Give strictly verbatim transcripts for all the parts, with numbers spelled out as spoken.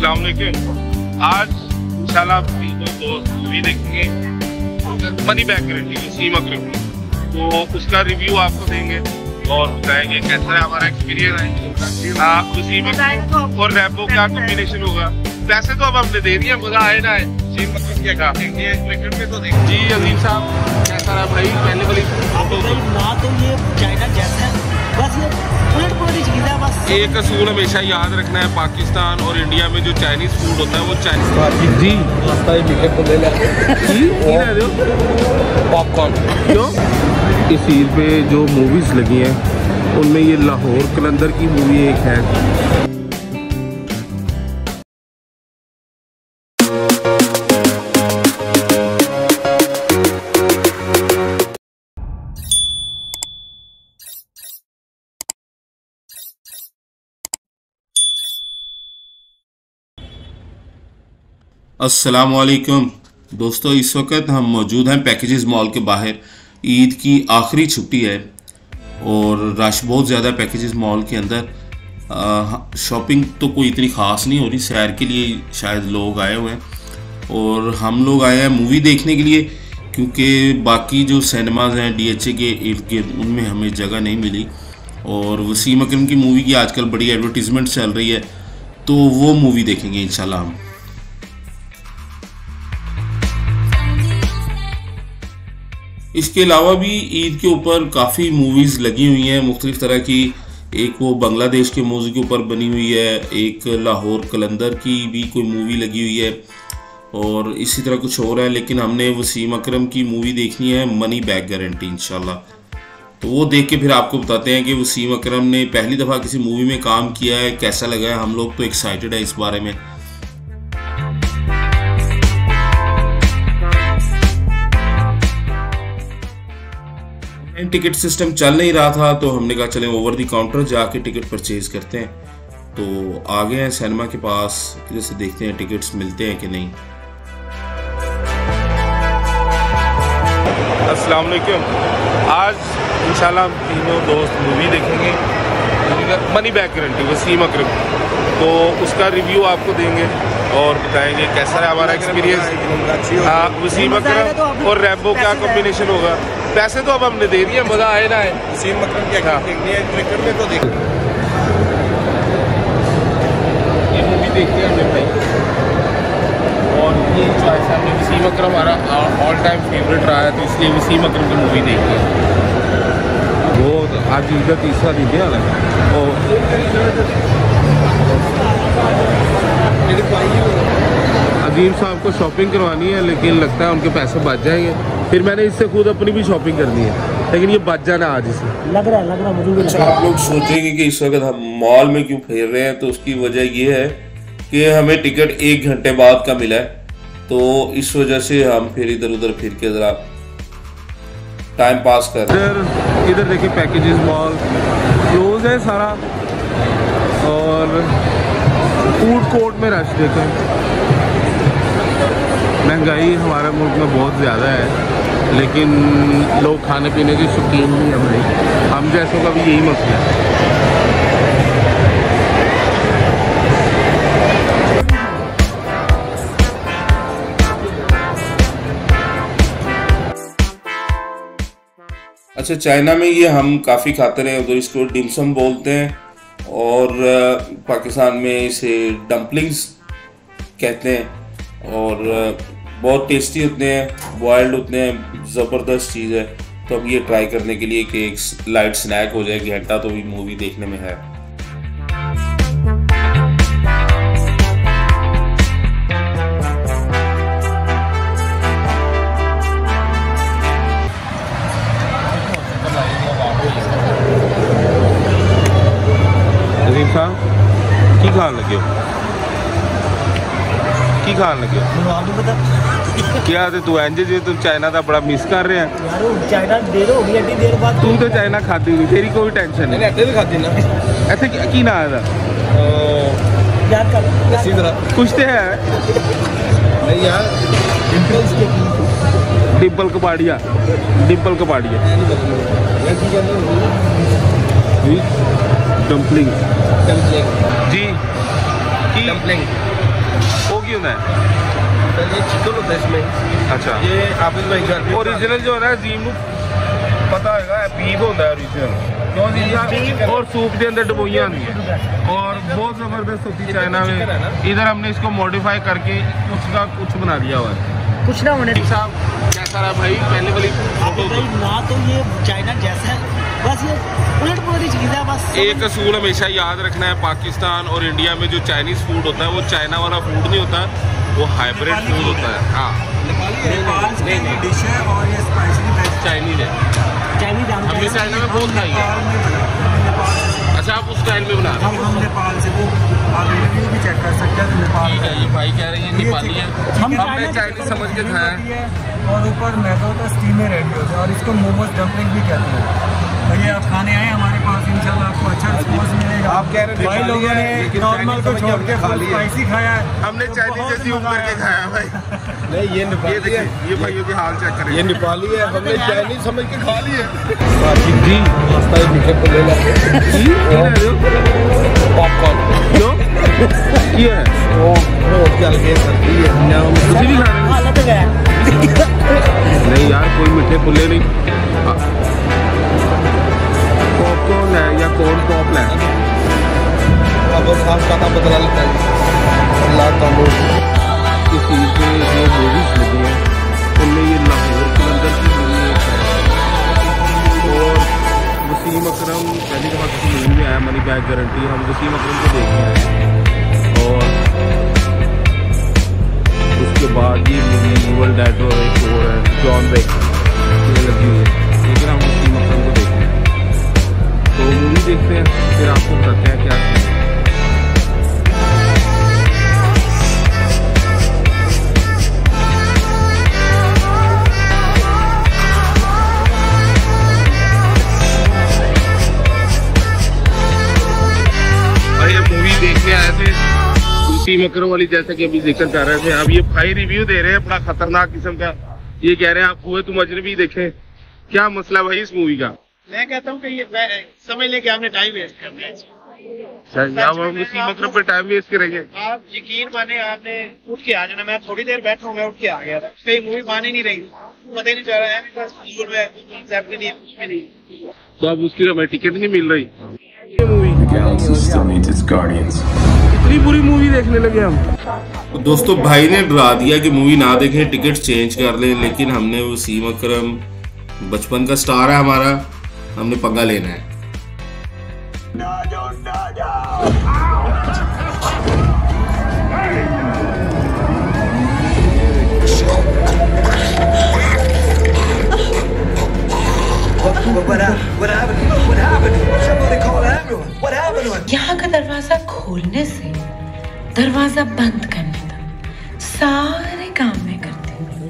अस्सलाम वालेकुम। आज इंशाल्लाह दोस्त मूवी देखेंगे money back guarantee Wasim Akram की, तो उसका रिव्यू आपको देंगे और बताएंगे कैसा है हमारा एक्सपीरियंस। हाँ, वसीम अकरम और रैम्बो क्या कॉम्बिनेशन होगा। पैसे तो अब हमने दे दिए, मजा आए ना आए। वसीम अकरम क्या कहा क्रिकेट में तो देख जी अजीम साहब कैसा रहा भाई पहले वाली ना, तो ये चाइना जैसा है बस ये उलट पुलट चीज है बस। एक असूल हमेशा याद रखना है, पाकिस्तान और इंडिया में जो चाइनीज फूड होता है वो चाइनीज जी नाश्ता ही मिले को ले ले पॉपकॉर्न। क्यों इस ईद पे जो मूवीज लगी हैं उनमें ये लाहौर कलंदर की मूवी एक है। अस्सलामुअलैकुम दोस्तों, इस वक्त हम मौजूद हैं पैकेजेस मॉल के बाहर। ईद की आखिरी छुट्टी है और रश बहुत ज़्यादा है पैकेजेस मॉल के अंदर। शॉपिंग तो कोई इतनी ख़ास नहीं हो रही, सैर के लिए शायद लोग आए हुए हैं और हम लोग आए हैं मूवी देखने के लिए, क्योंकि बाकी जो सिनेमाज हैं डी एच ए के इर्द गिर्द उनमें हमें जगह नहीं मिली। और वसीम अकरम की मूवी की आजकल बड़ी एडवर्टीज़मेंट चल रही है, तो वो मूवी देखेंगे इंशाल्लाह हम। इसके अलावा भी ईद के ऊपर काफ़ी मूवीज़ लगी हुई हैं मुख्तलिफ़ तरह की। एक वो बांग्लादेश के मौजू के ऊपर बनी हुई है, एक लाहौर कलंदर की भी कोई मूवी लगी हुई है और इसी तरह कुछ और है। लेकिन हमने वसीम अकरम की मूवी देखनी है मनी बैक गारंटी इंशाल्लाह, तो वो देख के फिर आपको बताते हैं कि वसीम अकरम ने पहली दफ़ा किसी मूवी में काम किया है, कैसा लगा है। हम लोग तो एक्साइटेड है इस बारे में। टिकट सिस्टम चल नहीं रहा था तो हमने कहा चलें ओवर द काउंटर जाके टिकट परचेज करते हैं। तो आ गए हैं सिनेमा के पास, किधर से देखते हैं टिकट्स मिलते हैं कि नहीं। अस्सलाम वालेकुम। आज इंशाल्लाह हम तीनों दोस्त मूवी देखेंगे money back guarantee Wasim Akram, तो उसका रिव्यू आपको देंगे और बताएंगे कैसा है हमारा एक्सपीरियंस। हाँ, वसीम अकरम और रैम्बो क्या कॉम्बिनेशन होगा। पैसे तो अब हमने दे दिए, मजा आए ना आए। वसीम अकरम क्या कहा क्रिकेट में तो देख ये मूवी देखते हैं हमने भाई, और ये चॉइस है हमने वसीम अकरम हमारा ऑल टाइम फेवरेट रहा है, तो इसलिए वसीम अकरम की मूवी देखते हैं। वो आज इनका तीसरा दिन है और अजीम साहब को शॉपिंग करवानी है, लेकिन लगता है उनके पैसे बच जाएंगे। फिर मैंने इससे खुद अपनी भी शॉपिंग करनी है, लेकिन ये बच जाना आज इसे लग रहा है लग रहा है मुझे भी। अच्छा, आप लोग सोचेंगे कि इस वक्त हम मॉल में क्यों फिर रहे हैं, तो उसकी वजह ये है कि हमें टिकट एक घंटे बाद का मिला है, तो इस वजह से हम फिर इधर उधर फिर के ज़रा टाइम पास कर रहे हैं। इधर देखिए पैकेजेस मॉल क्लोज है सारा, और फूड कोर्ट में रश देखें। महंगाई हमारे मुल्क में बहुत ज़्यादा है, लेकिन लोग खाने पीने के शौकीन नहीं है भाई, हम जैसों का भी यही मसला है। अच्छा, चाइना में ये हम काफ़ी खाते रहे, उधर इसको डिमसम बोलते हैं और पाकिस्तान में इसे डम्पलिंग्स कहते हैं, और बहुत टेस्टी होते हैं, बॉयल्ड होते हैं, ज़बरदस्त चीज़ है। तो अब ये ट्राई करने के लिए कि एक लाइट स्नैक हो जाए, घंटा तो भी मूवी देखने में है। अजीम साहब की खान लगे हो की खान लगे क्या ते तू इंज जे तू चाइना का बड़ा मिस कर रहे हैं यार। चाइना देर हो गई एडी देर बाद। तू तो चाइना खाती नहीं, तेरी कोई टेंशन नहीं। इतने भी खाती ना ऐसे की ना है याद कर इसी तरह कुछ तो है नहीं यार। डिम्पल कपाड़िया डिम्पल कपाड़िया डम्पलिंग डम्पलिंग जी की डम्पलिंग वो क्यों है? ये चिकन होता है इसमें। अच्छा, ये आप भाई घर पे ओरिजिनल जो है ना जीम पता होगा बीफ होता है ओरिजिनल, और सूप के अंदर डबोइयाँ आती हैं और बहुत ज़बरदस्त होती है चाइना में। इधर हमने इसको मॉडिफाई करके उसका कुछ बना दिया हुआ है। कुछ ना होने साहब कैसा रहा भाई पहले वाली भाई, ना तो ये चाइना जैसा है, बस ये उलट पुलट चीज़ है बस। एक असूल हमेशा याद रखना है, पाकिस्तान और इंडिया में जो चाइनीज़ फूड होता है वो चाइना वाला फूड नहीं होता, वो हाइब्रिड फूड होता है। हाँ, डिश है और ये स्पाइसी चाइनीज है। चाइनीज हमने चाइना में बहुत खाई है। अच्छा, आप उस स्टाइल में बना रहे हैं? हम नेपाल से, वो आप रिव्यू भी चेक कर सकते हैं। नेपाल ठीक है, ये भाई कह रहे हैं नेपाली है, हम हमने चाइनीज समझ के खाया है। और ऊपर मैदो का स्टीम में रेडी होता है और इसको मोमोज डम्पलिंग भी कहते हैं। भैया आप खाने आए हमारे पास, इंशाल्लाह आपको अच्छा रिस्पॉन्स मिलेगा। आप कह रहे हैं भाई लोगों ने नॉर्मल को छोड़ के फुल स्पाइसी खाया है। हमने चाइनीज जैसी ऊपर के खाया भाई। नहीं, ये ये नेपाली देखिए, है। ये भाइयों के हाल चेक करें। ये नेपाली है, हमने चाइनीज समझ के खा लिए। जी नाश्ता ही मीठे को ले ला। पॉपकॉर्न क्यों ये है? वो रोड के अलगे सर्दी है, उसे भी खाना हालत गया नहीं यार, कोई मीठे पुल्ले नहीं। पॉपकॉर्न है या कॉर्न पॉप है? अब खास पता बदला लेता है। अल्लाह ताला इस चीज़ पे जो मूवीज लगी हैं उनमें ये लाहौर कलंदर की मूवी है और वसीम अकरम पहली दफ़ा किसी मूवी में आया, मनी बैक गारंटी। हम वसीम अकरम को देख रहे हैं और उसके बाद ये मूवी यूवल डेड और एक और है जॉन विक ये लगी हुई है, लेकिन हम वसीम अकरम को देख रहे हैं। तो मूवी देखते हैं, फिर आपको बताते हैं क्या है। देखने आए थे वसीम अकरम वाली, जैसा कि अभी देखना चाह रहे थे। अब ये भाई रिव्यू दे रहे हैं बड़ा खतरनाक किस्म का। ये कह रहे हैं आप हुए तुम अजनबी देखें। क्या मसला भाई इस मूवी का? मैं कहता हूँ कि ये समझ लें कि आपने टाइम वेस्ट करना है। अब हम वसीम अकरम पे टाइम वेस्ट करेंगे? आप यकीन माने, आपने उठ के आ जाना। मैं थोड़ी देर बैठा हूँ, मैं उठ के आ गया था, कहीं मूवी मान ही नहीं रही, पता ही नहीं चल रहा है। तो अब उसकी हमें टिकट नहीं मिल रही। इतनी बुरी मूवी देखने लगे हम। दोस्तों, भाई ने डरा दिया कि मूवी ना देखें, टिकट चेंज कर लें, लेकिन हमने वसीम अकरम बचपन का स्टार है हमारा, हमने पंगा लेना है। यहाँ का दरवाजा खोलने से दरवाजा बंद करने तक सारे काम मैं करती हूँ।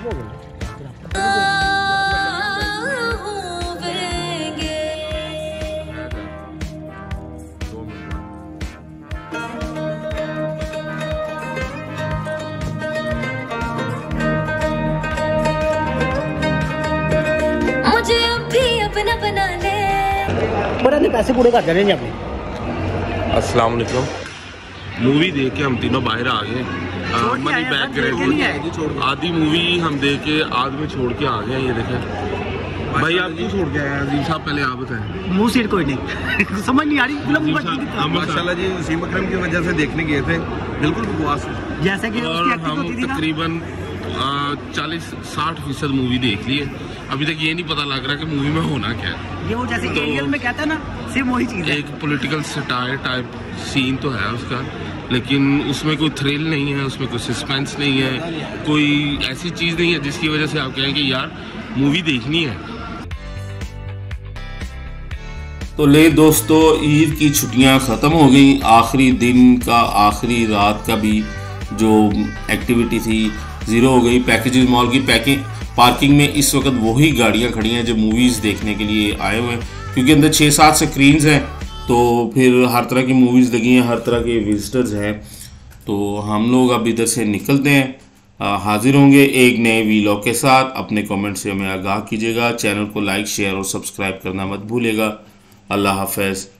मुझे अभी अपना बना ले। बड़ा ने पैसे पूरे कर देने अपने। अस्सलाम वालेकुम। मूवी देख के हम तीनों बाहर आ गए। मनी बैक ग्रेड आधी मूवी हम देख के आध में छोड़ के आ गए। ये देखें भाई, आप क्यों छोड़ के आए अजीम साहब? पहले आप बताएं। मुंह सिर कोई नहीं समझ नहीं आ रही फिल्म। माशाल्लाह जी, वसीम अकरम की वजह से देखने गए थे, बिल्कुल बकवास। जैसा कि और हम तकरीबन चालीस साठ फीसद मूवी देख लिए। अभी तक ये नहीं पता लग रहा कि मूवी में होना क्या है। ये वो जैसे तो एरियल में कहता है ना, सिर्फ वही चीज है। एक पॉलिटिकल सटायर टाइप सीन तो है उसका, लेकिन उसमें कोई थ्रिल नहीं है, उसमें कोई सस्पेंस नहीं है, कोई ऐसी चीज़ नहीं है जिसकी वजह से आप कहें कि यार मूवी देखनी है। तो ले दोस्तों, ईद की छुट्टियां ख़त्म हो गई। आखिरी दिन का, आखिरी रात का भी जो एक्टिविटी थी ज़ीरो हो गई। पैकेजेस मॉल की पैकिंग पार्किंग में इस वक्त वही गाड़ियां खड़ी हैं जो मूवीज़ देखने के लिए आए हुए हैं, क्योंकि अंदर छः सात स्क्रीन्स हैं, तो फिर हर तरह की मूवीज़ लगी हैं, हर तरह के विजिटर्स हैं। तो हम लोग अब इधर से निकलते हैं, आ, हाजिर होंगे एक नए वीलॉग के साथ। अपने कमेंट से हमें आगाह कीजिएगा। चैनल को लाइक, शेयर और सब्सक्राइब करना मत भूलिएगा। अल्लाह हाफ़िज़।